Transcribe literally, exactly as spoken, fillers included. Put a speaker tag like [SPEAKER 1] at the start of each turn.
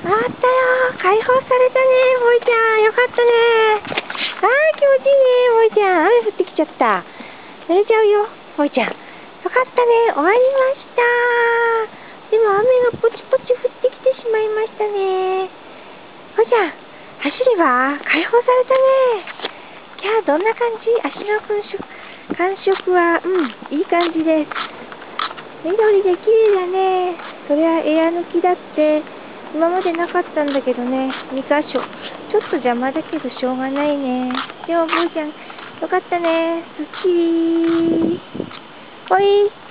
[SPEAKER 1] あったよ。解放されたね、ボイちゃん。よかったね。あー、気持ちいいね、ボイちゃん。雨降ってきちゃった。濡れちゃうよ、ボイちゃん。よかったね、終わりました。でも雨がポチポチ降ってきてしまいましたね。ボイちゃん、走れば解放されたね。いや、どんな感じ？足の感触、感触は、うん、いい感じです。緑で綺麗だね。そりゃエア抜きだって今までなかったんだけどね。にかしょ。ちょっと邪魔だけどしょうがないね。でもボーちゃん、よかったね。すっきりー。ほい。